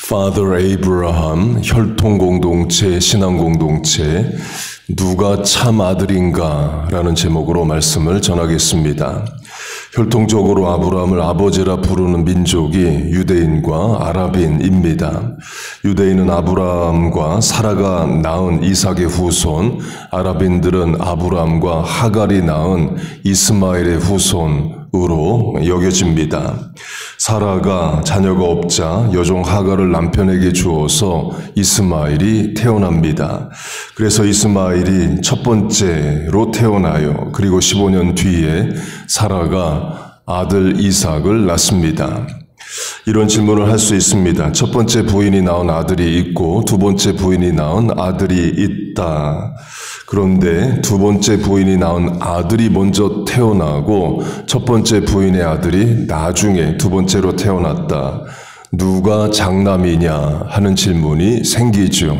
Father Abraham 혈통공동체, 신앙공동체 누가 참 아들인가 라는 제목으로 말씀을 전하겠습니다. 혈통적으로 아브라함을 아버지라 부르는 민족이 유대인과 아랍인입니다. 유대인은 아브라함과 사라가 낳은 이삭의 후손, 아랍인들은 아브라함과 하갈이 낳은 이스마엘의 후손으로 여겨집니다. 사라가 자녀가 없자 여종 하갈을 남편에게 주어서 이스마엘이 태어납니다. 그래서 이스마엘이 첫 번째로 태어나요. 그리고 15년 뒤에 사라가 아들 이삭을 낳습니다. 이런 질문을 할 수 있습니다. 첫 번째 부인이 낳은 아들이 있고 두 번째 부인이 낳은 아들이 있다. 그런데 두 번째 부인이 낳은 아들이 먼저 태어나고 첫 번째 부인의 아들이 나중에 두 번째로 태어났다. 누가 장남이냐 하는 질문이 생기죠.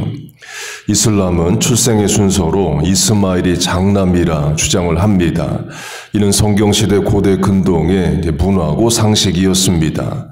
이슬람은 출생의 순서로 이스마엘이 장남이라 주장을 합니다. 이는 성경시대 고대 근동의 문화고 상식이었습니다.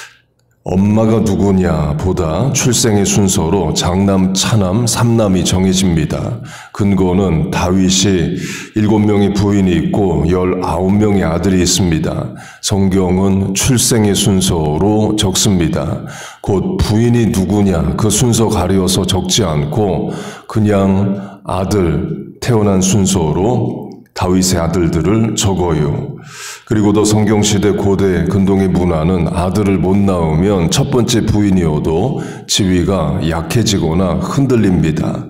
엄마가 누구냐 보다 출생의 순서로 장남, 차남, 삼남이 정해집니다. 근거는 다윗이 7명의 부인이 있고 19명의 아들이 있습니다. 성경은 출생의 순서로 적습니다. 곧 부인이 누구냐 그 순서 가려서 적지 않고 그냥 아들 태어난 순서로 다윗의 아들들을 적어요. 그리고도 성경시대 고대 근동의 문화는 아들을 못 낳으면 첫 번째 부인이어도 지위가 약해지거나 흔들립니다.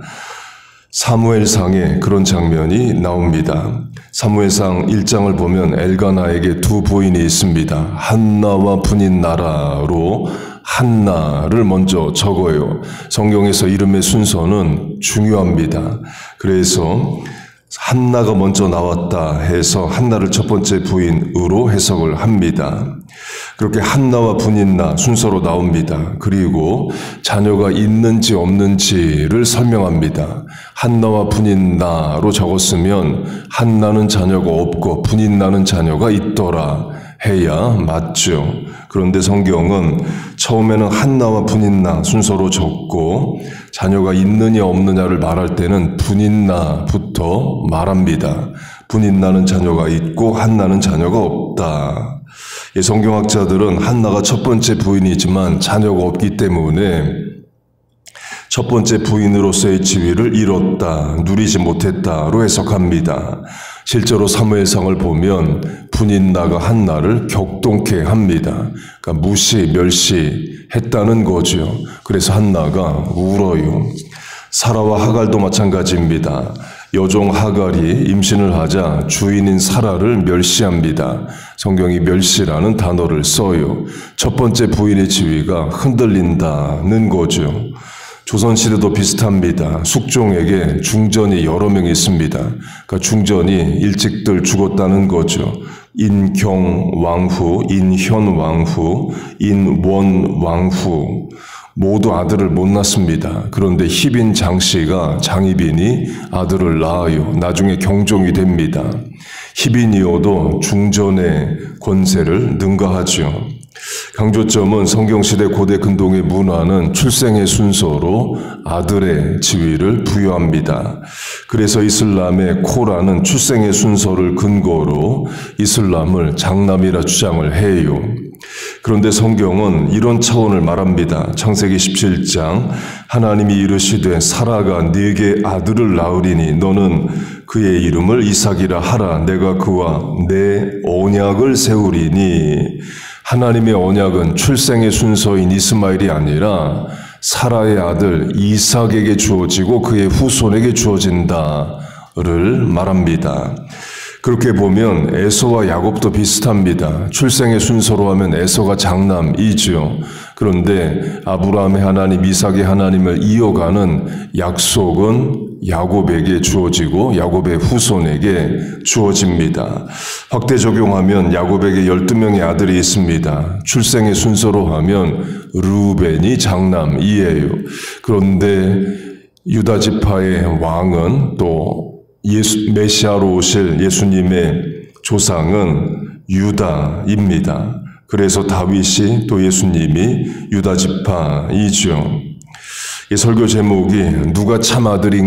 사무엘상에 그런 장면이 나옵니다. 사무엘상 1장을 보면 엘가나에게 두 부인이 있습니다. 한나와 분인나라로 한나를 먼저 적어요. 성경에서 이름의 순서는 중요합니다. 그래서 한나가 먼저 나왔다 해서 한나를 첫 번째 부인으로 해석을 합니다. 그렇게 한나와 분인나 순서로 나옵니다. 그리고 자녀가 있는지 없는지를 설명합니다. 한나와 분인나로 적었으면 한나는 자녀가 없고 분인나는 자녀가 있더라 해야 맞죠. 그런데 성경은 처음에는 한나와 분인나 순서로 적고 자녀가 있느냐 없느냐를 말할 때는 분인나부터 말합니다. 분인나는 자녀가 있고 한나는 자녀가 없다. 성경학자들은 한나가 첫 번째 부인이지만 자녀가 없기 때문에 첫 번째 부인으로서의 지위를 잃었다, 누리지 못했다로 해석합니다. 실제로 사무엘상을 보면 분인나가 한나를 격동케 합니다. 그러니까 무시, 멸시했다는 거죠. 그래서 한나가 울어요. 사라와 하갈도 마찬가지입니다. 여종 하갈이 임신을 하자 주인인 사라를 멸시합니다. 성경이 멸시라는 단어를 써요. 첫 번째 부인의 지위가 흔들린다는 거죠. 조선시대도 비슷합니다. 숙종에게 중전이 여러 명 있습니다. 그러니까 중전이 일찍들 죽었다는 거죠. 인경왕후, 인현왕후, 인원왕후 모두 아들을 못 낳습니다. 그런데 희빈 장씨가 장희빈이 아들을 낳아요. 나중에 경종이 됩니다. 희빈이어도 중전의 권세를 능가하죠. 강조점은 성경시대 고대 근동의 문화는 출생의 순서로 아들의 지위를 부여합니다. 그래서 이슬람의 코란은 출생의 순서를 근거로 이슬람을 장남이라 주장을 해요. 그런데 성경은 이런 차원을 말합니다. 창세기 17장 하나님이 이르시되 사라가 네게 아들을 낳으리니 너는 그의 이름을 이삭이라 하라. 내가 그와 내 언약을 세우리니. 하나님의 언약은 출생의 순서인 이스마엘이 아니라 사라의 아들 이삭에게 주어지고 그의 후손에게 주어진다를 말합니다. 그렇게 보면 에서와 야곱도 비슷합니다. 출생의 순서로 하면 에서가 장남이죠. 그런데 아브라함의 하나님, 이삭의 하나님을 이어가는 약속은 야곱에게 주어지고 야곱의 후손에게 주어집니다. 확대 적용하면 야곱에게 12명의 아들이 있습니다. 출생의 순서로 하면 르우벤이 장남이에요. 그런데 유다 지파의 왕은 또 메시아로 오실 예수님의 조상은 유다입니다. 그래서 다윗이 또 예수님이 유다 지파이죠. 이 설교 제목이 누가 참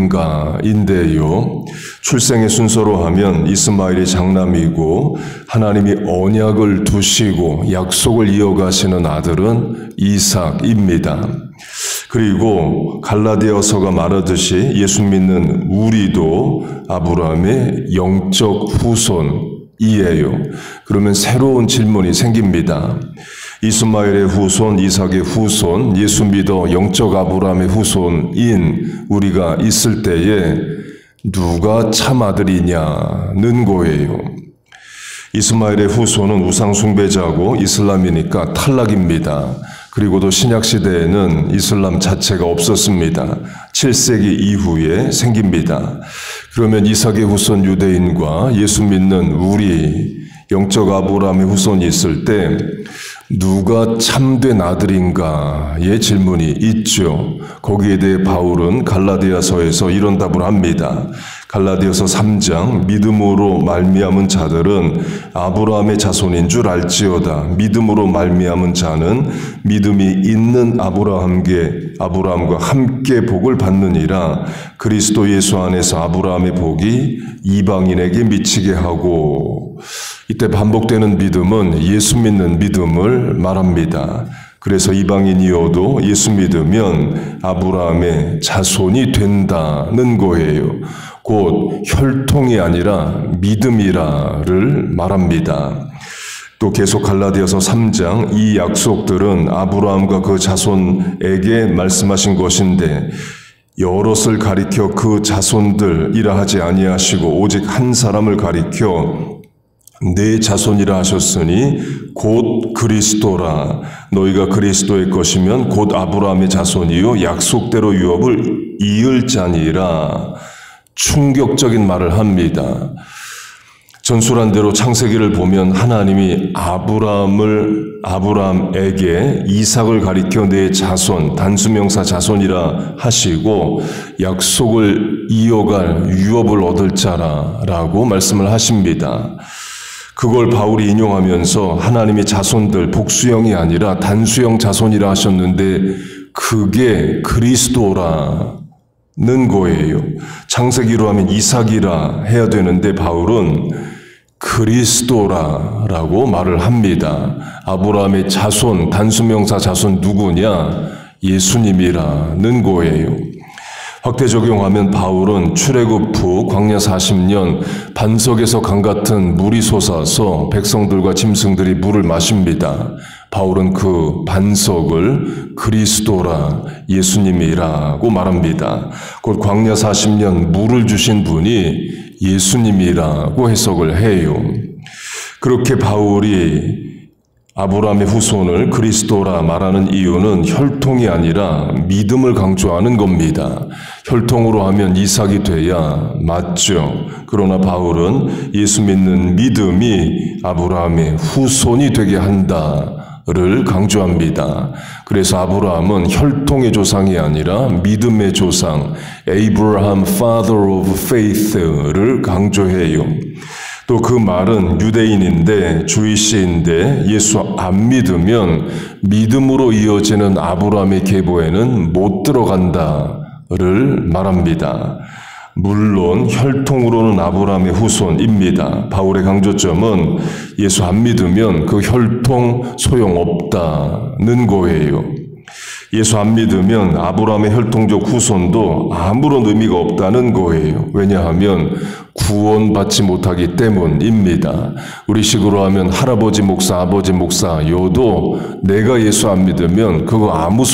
아들인가인데요. 출생의 순서로 하면 이스마엘이 장남이고 하나님이 언약을 두시고 약속을 이어가시는 아들은 이삭입니다. 그리고 갈라디아서가 말하듯이 예수 믿는 우리도 아브라함의 영적 후손이에요. 그러면 새로운 질문이 생깁니다. 이스마엘의 후손, 이삭의 후손, 예수 믿어 영적 아브라함의 후손인 우리가 있을 때에 누가 참 아들이냐는 거예요. 이스마엘의 후손은 우상 숭배자고 이슬람이니까 탈락입니다. 그리고도 신약시대에는 이슬람 자체가 없었습니다. 7세기 이후에 생깁니다. 그러면 이삭의 후손 유대인과 예수 믿는 우리 영적 아브라함의 후손이 있을 때 누가 참된 아들인가의 질문이 있죠. 거기에 대해 바울은 갈라디아서에서 이런 답을 합니다. 갈라디아서 3장 믿음으로 말미암은 자들은 아브라함의 자손인 줄 알지어다. 믿음으로 말미암은 자는 믿음이 있는 아브라함과 함께 복을 받느니라. 그리스도 예수 안에서 아브라함의 복이 이방인에게 미치게 하고. 이때 반복되는 믿음은 예수 믿는 믿음을 말합니다. 그래서 이방인이어도 예수 믿으면 아브라함의 자손이 된다는 거예요. 곧 혈통이 아니라 믿음이라를 말합니다. 또 계속 갈라디아서 3장 이 약속들은 아브라함과 그 자손에게 말씀하신 것인데 여럿을 가리켜 그 자손들이라 하지 아니하시고 오직 한 사람을 가리켜 내 자손이라 하셨으니 곧 그리스도라. 너희가 그리스도의 것이면 곧 아브라함의 자손이요 약속대로 유업을 이을 자니라. 충격적인 말을 합니다. 전술한 대로 창세기를 보면 하나님이 아브라함에게 이삭을 가리켜 내 자손, 단수명사 자손이라 하시고 약속을 이어갈 유업을 얻을 자라라고 말씀을 하십니다. 그걸 바울이 인용하면서 하나님의 자손들 복수형이 아니라 단수형 자손이라 하셨는데 그게 그리스도라는 거예요. 창세기로 하면 이삭이라 해야 되는데 바울은 그리스도라라고 말을 합니다. 아브라함의 자손, 단수명사 자손 누구냐? 예수님이라는 거예요. 확대 적용하면 바울은 출애굽 후 광야 40년 반석에서 강 같은 물이 솟아서 백성들과 짐승들이 물을 마십니다. 바울은 그 반석을 그리스도라 예수님이라고 말합니다. 곧 광야 40년 물을 주신 분이 예수님이라고 해석을 해요. 그렇게 바울이 아브라함의 후손을 그리스도라 말하는 이유는 혈통이 아니라 믿음을 강조하는 겁니다. 혈통으로 하면 이삭이 돼야 맞죠. 그러나 바울은 예수 믿는 믿음이 아브라함의 후손이 되게 한다를 강조합니다. 그래서 아브라함은 혈통의 조상이 아니라 믿음의 조상, Abraham, Father of Faith를 강조해요. 또 그 말은 유대인인데 주이시인데 예수 안 믿으면 믿음으로 이어지는 아브라함의 계보에는 못 들어간다를 말합니다. 물론 혈통으로는 아브라함의 후손입니다. 바울의 강조점은 예수 안 믿으면 그 혈통 소용없다는 거예요. 예수 안 믿으면 아브라함의 혈통적 후손도 아무런 의미가 없다는 거예요. 왜냐하면 구원받지 못하기 때문입니다. 우리식으로 하면 할아버지 목사, 아버지 목사여도 내가 예수 안 믿으면 그거 아무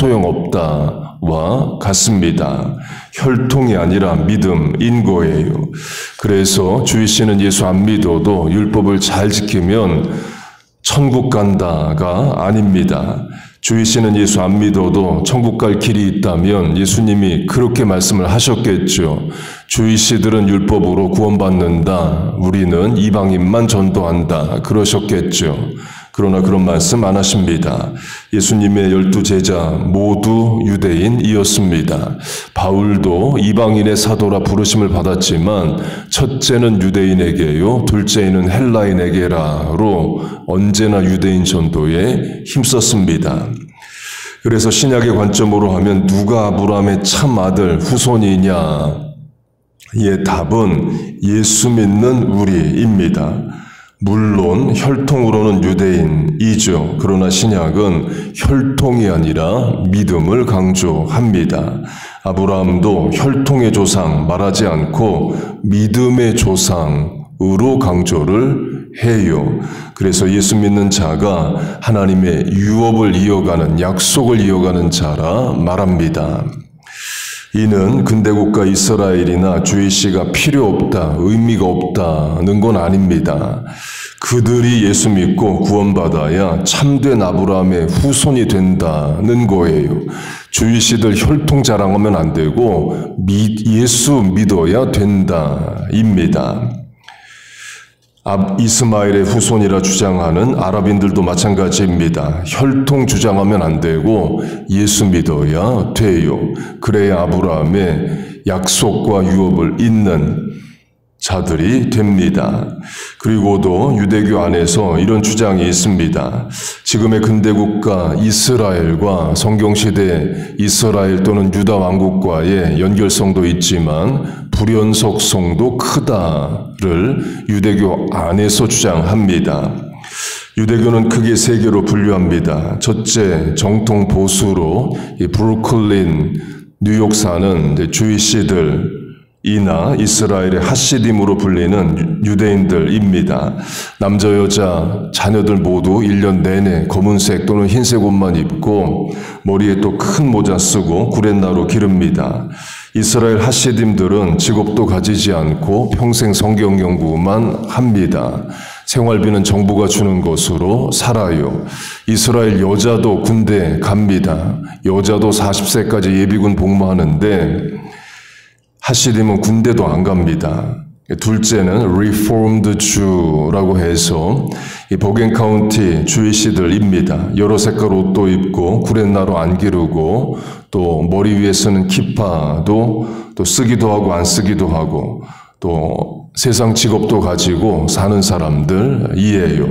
소용없다와 같습니다. 혈통이 아니라 믿음인 거예요. 그래서 주이씨는 예수 안 믿어도 율법을 잘 지키면 천국 간다가 아닙니다. 주이씨는 예수 안 믿어도 천국 갈 길이 있다면 예수님이 그렇게 말씀을 하셨겠죠. 주이씨들은 율법으로 구원받는다. 우리는 이방인만 전도한다. 그러셨겠죠. 그러나 그런 말씀 안 하십니다. 예수님의 12제자 모두 유대인이었습니다. 바울도 이방인의 사도라 부르심을 받았지만 첫째는 유대인에게요, 둘째는 헬라인에게라로 언제나 유대인 전도에 힘썼습니다. 그래서 신약의 관점으로 하면 누가 아브라함의 참 아들 후손이냐? 의 답은 예수 믿는 우리입니다. 물론 혈통으로는 유대인이죠. 그러나 신약은 혈통이 아니라 믿음을 강조합니다. 아브라함도 혈통의 조상 말하지 않고 믿음의 조상으로 강조를 해요. 그래서 예수 믿는 자가 하나님의 유업을 이어가는, 약속을 이어가는 자라 말합니다. 이는 근대국가 이스라엘이나 주이시가 필요 없다, 의미가 없다는 건 아닙니다. 그들이 예수 믿고 구원받아야 참된 아브라함의 후손이 된다는 거예요. 주이시들 혈통 자랑하면 안 되고 예수 믿어야 된다입니다. 이스마엘의 후손이라 주장하는 아랍인들도 마찬가지입니다. 혈통 주장하면 안 되고 예수 믿어야 돼요. 그래야 아브라함의 약속과 유업을 잇는 자들이 됩니다. 그리고도 유대교 안에서 이런 주장이 있습니다. 지금의 근대국가 이스라엘과 성경시대 이스라엘 또는 유다 왕국과의 연결성도 있지만 불연속성도 크다를 유대교 안에서 주장합니다. 유대교는 크게 세 개로 분류합니다. 첫째, 정통 보수로 브루클린, 뉴욕 사는 주이시들 이나 이스라엘의 하시딤으로 불리는 유대인들입니다. 남자 여자 자녀들 모두 1년 내내 검은색 또는 흰색 옷만 입고 머리에 또 큰 모자 쓰고 구렛나루 기릅니다. 이스라엘 하시딤들은 직업도 가지지 않고 평생 성경 연구만 합니다. 생활비는 정부가 주는 것으로 살아요. 이스라엘 여자도 군대 갑니다. 여자도 40세까지 예비군 복무하는데 하시딤은 군대도 안 갑니다. 둘째는 Reformed Jew라고 해서 이 버겐 카운티 주이시들입니다. 여러 색깔 옷도 입고 구렛나루 안 기르고 또 머리 위에 쓰는 키파도 또 쓰기도 하고 안 쓰기도 하고 또 세상 직업도 가지고 사는 사람들이에요.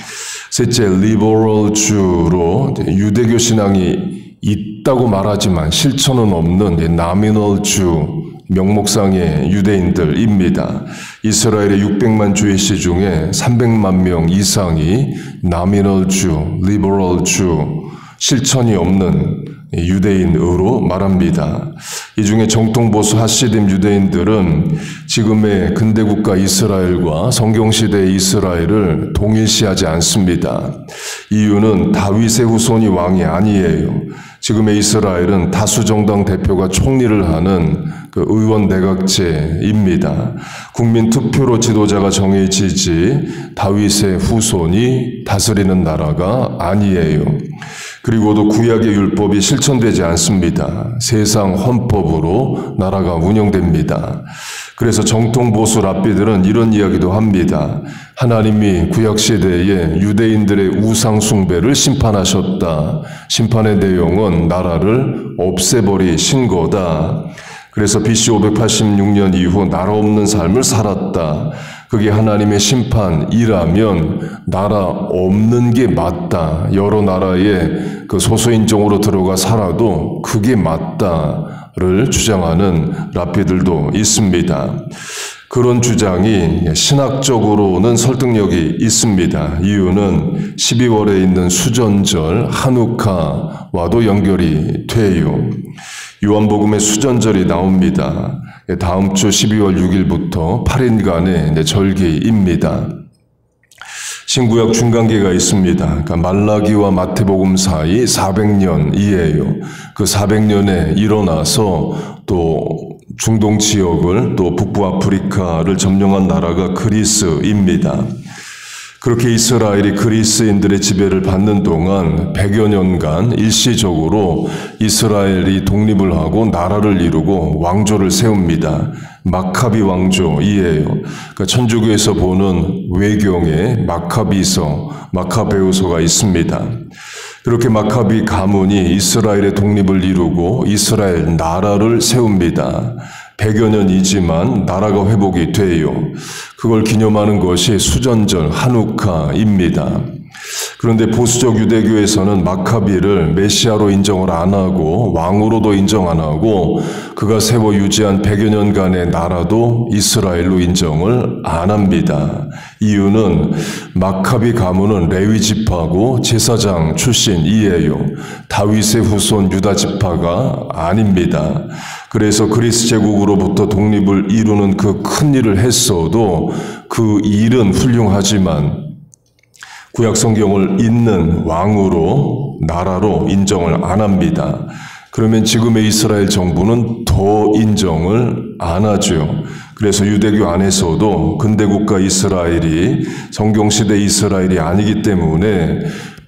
셋째, Liberal Jew로 유대교 신앙이 있다고 말하지만 실천은 없는 Nominal Jew, 명목상의 유대인들입니다. 이스라엘의 600만 주이시 중에 300만 명 이상이 Nominal Jew, Liberal Jew, 실천이 없는 유대인으로 말합니다. 이 중에 정통보수 하시딤 유대인들은 지금의 근대국가 이스라엘과 성경시대의 이스라엘을 동일시하지 않습니다. 이유는 다윗의 후손이 왕이 아니에요. 지금의 이스라엘은 다수정당 대표가 총리를 하는 그 의원 내각제입니다. 국민 투표로 지도자가 정해지지 다윗의 후손이 다스리는 나라가 아니에요. 그리고도 구약의 율법이 실천되지 않습니다. 세상 헌법으로 나라가 운영됩니다. 그래서 정통보수 랍비들은 이런 이야기도 합니다. 하나님이 구약시대에 유대인들의 우상숭배를 심판하셨다. 심판의 내용은 나라를 없애버리신 거다. 그래서 BC 586년 이후 나라 없는 삶을 살았다. 그게 하나님의 심판이라면 나라 없는 게 맞다. 여러 나라에 그 소수인종으로 들어가 살아도 그게 맞다를 주장하는 랍비들도 있습니다. 그런 주장이 신학적으로는 설득력이 있습니다. 이유는 12월에 있는 수전절 하누카와도 연결이 돼요. 요한복음의 수전절이 나옵니다. 다음 주 12월 6일부터 8일간의 절기입니다. 신구약 중간기가 있습니다. 그러니까 말라기와 마태복음 사이 400년이에요. 그 400년에 일어나서 또 중동 지역을 또 북부 아프리카를 점령한 나라가 그리스입니다. 그렇게 이스라엘이 그리스인들의 지배를 받는 동안 100여 년간 일시적으로 이스라엘이 독립을 하고 나라를 이루고 왕조를 세웁니다. 마카비 왕조이에요. 그러니까 천주교에서 보는 외경에 마카비서, 마카베우서가 있습니다. 그렇게 마카비 가문이 이스라엘의 독립을 이루고 이스라엘 나라를 세웁니다. 100여 년이지만 나라가 회복이 돼요. 그걸 기념하는 것이 수전절 하누카입니다. 그런데 보수적 유대교에서는 마카비를 메시아로 인정을 안 하고 왕으로도 인정 안 하고 그가 세워 유지한 100여 년간의 나라도 이스라엘로 인정을 안 합니다. 이유는 마카비 가문은 레위 지파고 제사장 출신이에요. 다윗의 후손 유다 지파가 아닙니다. 그래서 그리스 제국으로부터 독립을 이루는 그 큰 일을 했어도 그 일은 훌륭하지만 구약 성경을 잇는 왕으로 나라로 인정을 안 합니다. 그러면 지금의 이스라엘 정부는 더 인정을 안 하죠. 그래서 유대교 안에서도 근대국가 이스라엘이 성경시대 이스라엘이 아니기 때문에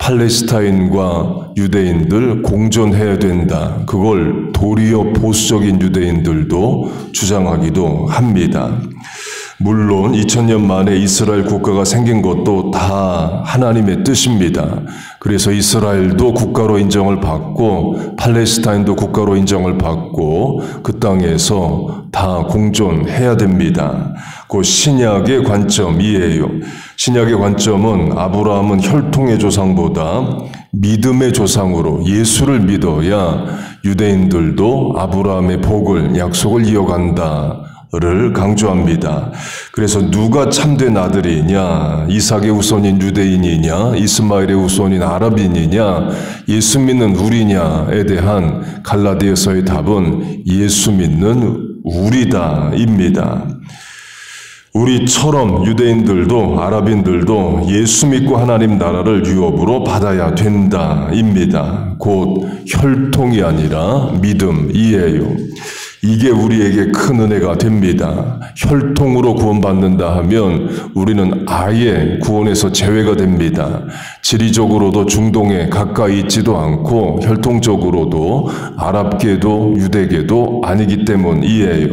팔레스타인과 유대인들 공존해야 된다. 그걸 도리어 보수적인 유대인들도 주장하기도 합니다. 물론 2000년 만에 이스라엘 국가가 생긴 것도 다 하나님의 뜻입니다. 그래서 이스라엘도 국가로 인정을 받고 팔레스타인도 국가로 인정을 받고 그 땅에서 다 공존해야 됩니다. 그 신약의 관점이에요. 신약의 관점은 아브라함은 혈통의 조상보다 믿음의 조상으로 예수를 믿어야 유대인들도 아브라함의 복을, 약속을 이어간다. 를 강조합니다. 그래서 누가 참된 아들이냐, 이삭의 후손인 유대인이냐, 이스마엘의 후손인 아랍인이냐, 예수 믿는 우리냐에 대한 갈라디아서의 답은 예수 믿는 우리다입니다. 우리처럼 유대인들도 아랍인들도 예수 믿고 하나님 나라를 유업으로 받아야 된다입니다. 곧 혈통이 아니라 믿음이에요. 이게 우리에게 큰 은혜가 됩니다. 혈통으로 구원받는다 하면 우리는 아예 구원에서 제외가 됩니다. 지리적으로도 중동에 가까이 있지도 않고 혈통적으로도 아랍계도 유대계도 아니기 때문이에요.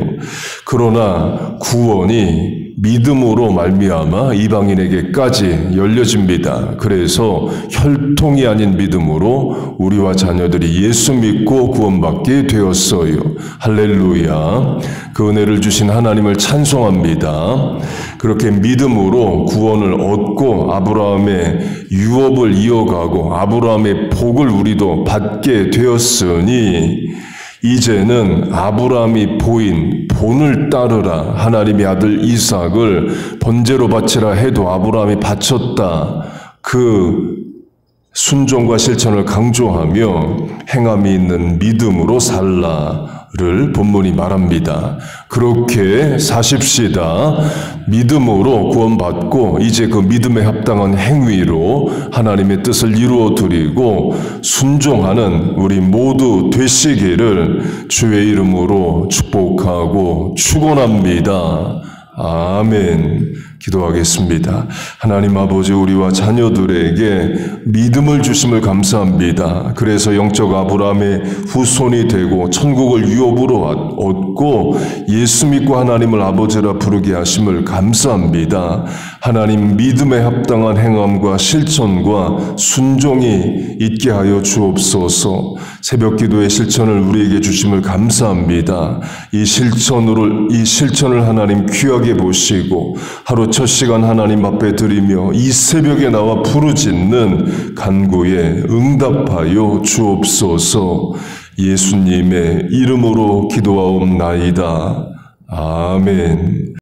그러나 구원이 믿음으로 말미암아 이방인에게까지 열려집니다. 그래서 혈통이 아닌 믿음으로 우리와 자녀들이 예수 믿고 구원받게 되었어요. 할렐루야. 그 은혜를 주신 하나님을 찬송합니다. 그렇게 믿음으로 구원을 얻고 아브라함의 유업을 이어가고 아브라함의 복을 우리도 받게 되었으니 이제는 아브라함이 보인 본을 따르라. 하나님의 아들 이삭을 번제로 바치라 해도 아브라함이 바쳤다. 그 순종과 실천을 강조하며 행함이 있는 믿음으로 살라를 본문이 말합니다. 그렇게 사십시다. 믿음으로 구원받고 이제 그 믿음에 합당한 행위로 하나님의 뜻을 이루어 드리고 순종하는 우리 모두 되시기를 주의 이름으로 축복하고 축원합니다. 아멘. 기도하겠습니다. 하나님 아버지, 우리와 자녀들에게 믿음을 주심을 감사합니다. 그래서 영적 아브라함의 후손이 되고 천국을 유업으로 얻고 예수 믿고 하나님을 아버지라 부르게 하심을 감사합니다. 하나님, 믿음에 합당한 행함과 실천과 순종이 있게 하여 주옵소서. 새벽 기도의 실천을 우리에게 주심을 감사합니다. 이 실천을 하나님 귀하게 보시고 하루 첫 시간 하나님 앞에 드리며 이 새벽에 나와 부르짖는 간구에 응답하여 주옵소서. 예수님의 이름으로 기도하옵나이다. 아멘.